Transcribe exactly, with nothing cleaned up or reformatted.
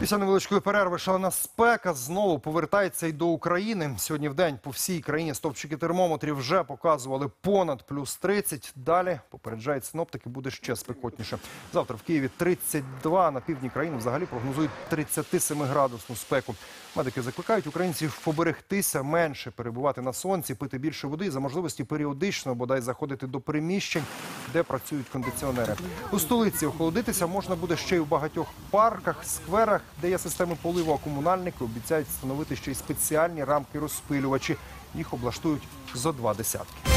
Після невеличкої перерви шалена спека знову повертається й до України. Сьогодні в день по всій країні стовпчики термометрів вже показували понад плюс тридцять. Далі, попереджають синоптики, буде ще спекотніше. Завтра в Києві тридцять два, на півдні країни взагалі прогнозують тридцятисемиградусну спеку. Медики закликають українців поберегтися, менше перебувати на сонці, пити більше води і за можливості періодично, бодай заходити до приміщень, де працюють кондиціонери. У столиці охолодитися можна буде ще й у багатьох парках, скверах, де є системи поливу, а комунальники обіцяють встановити ще й спеціальні рамки-розпилювачі. Їх облаштують зо два десятки.